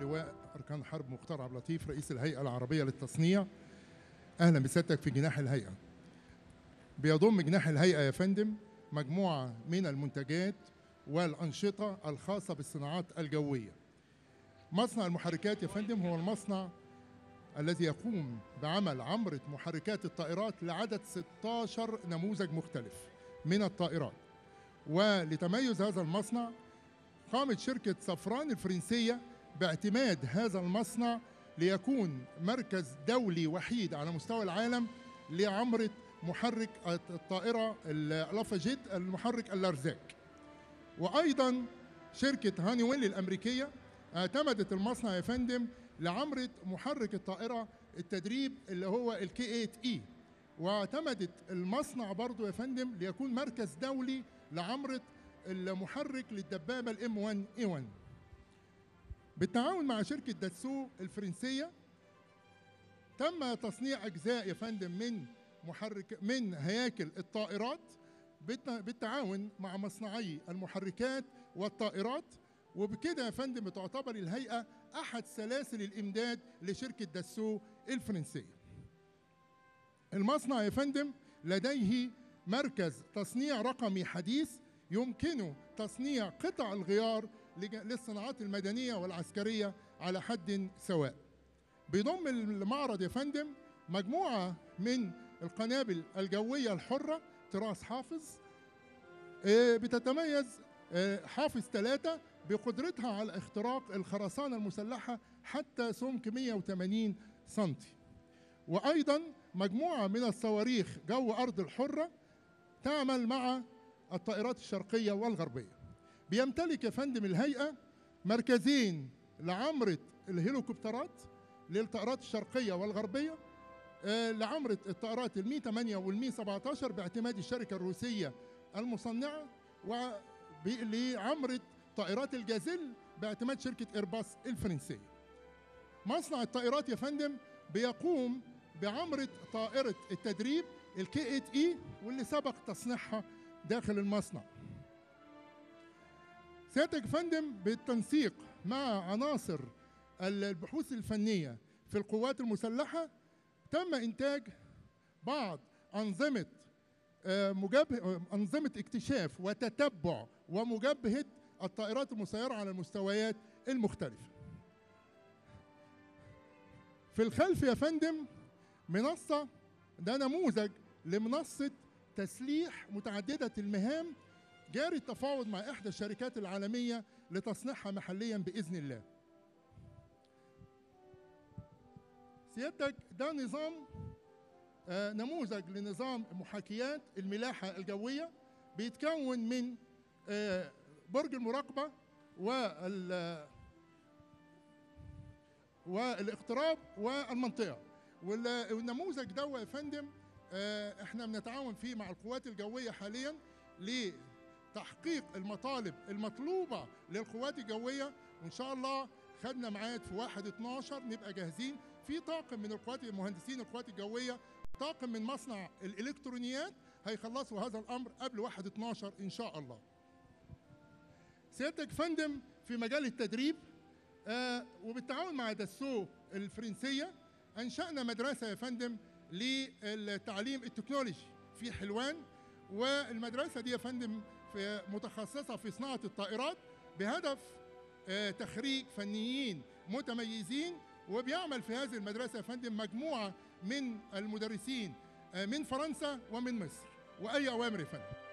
لواء أركان حرب مختار عبد اللطيف رئيس الهيئة العربية للتصنيع. أهلا بسيادتك في جناح الهيئة. بيضم جناح الهيئة يا فندم مجموعة من المنتجات والأنشطة الخاصة بالصناعات الجوية. مصنع المحركات يا فندم هو المصنع الذي يقوم بعمل عمرة محركات الطائرات لعدد 16 نموذج مختلف من الطائرات. ولتميز هذا المصنع قامت شركة صفران الفرنسية باعتماد هذا المصنع ليكون مركز دولي وحيد على مستوى العالم لعمرة محرك الطائرة الألافاجيت المحرك اللارزاك. وأيضا شركة هانيويل الأمريكية اعتمدت المصنع يا فندم لعمرة محرك الطائرة التدريب اللي هو الكي 8 اي، واعتمدت المصنع برضو يا فندم ليكون مركز دولي لعمرة المحرك للدبابة الام 1 اي 1. بالتعاون مع شركة داسو الفرنسية تم تصنيع أجزاء يا فندم من هياكل الطائرات بالتعاون مع مصنعي المحركات والطائرات، وبكده يا فندم تعتبر الهيئة أحد سلاسل الإمداد لشركة داسو الفرنسية. المصنع يا فندم لديه مركز تصنيع رقمي حديث يمكنه تصنيع قطع الغيار للصناعات المدنية والعسكرية على حد سواء. بيضم المعرض يا فندم مجموعة من القنابل الجوية الحرة تراس حافظ، بتتميز حافظ 3 بقدرتها على اختراق الخرسانة المسلحة حتى سمك 180 سنتي. وأيضا مجموعة من الصواريخ جو أرض الحرة تعمل مع الطائرات الشرقية والغربية. بيمتلك يا فندم الهيئة مركزين لعمرة الهليكوبترات للطائرات الشرقية والغربية، لعمرة الطائرات المي 8 والمي 17 باعتماد الشركة الروسية المصنعة، ولعمرة طائرات الجازيل باعتماد شركة إيرباص الفرنسية. مصنع الطائرات يا فندم بيقوم بعمرة طائرة التدريب الكي 8 اي واللي سبق تصنيعها داخل المصنع. سيادتك يا فندم بالتنسيق مع عناصر البحوث الفنية في القوات المسلحة تم إنتاج بعض أنظمة اكتشاف وتتبع ومجابهة الطائرات المسيرة على المستويات المختلفة. في الخلف يا فندم منصة، ده نموذج لمنصة تسليح متعددة المهام جاري التفاوض مع إحدى الشركات العالمية لتصنيعها محليا بإذن الله. سيادتك ده نموذج لنظام محاكيات الملاحة الجوية، بيتكون من برج المراقبة والاقتراب والمنطقة. والنموذج ده يا فندم احنا بنتعاون فيه مع القوات الجوية حاليا لتحقيق المطالب المطلوبة للقوات الجوية، وإن شاء الله خدنا ميعاد في 1/12 نبقى جاهزين. في طاقم من مهندسين القوات الجوية، طاقم من مصنع الإلكترونيات هيخلصوا هذا الأمر قبل 1/12 إن شاء الله. سيادتك فندم في مجال التدريب وبالتعاون مع داسو الفرنسية أنشأنا مدرسة يا فندم للتعليم التكنولوجي في حلوان، والمدرسة دي يا فندم متخصصة في صناعة الطائرات بهدف تخريج فنيين متميزين. وبيعمل في هذه المدرسة يا فندم مجموعة من المدرسين من فرنسا ومن مصر. وأي أوامر يا فندم.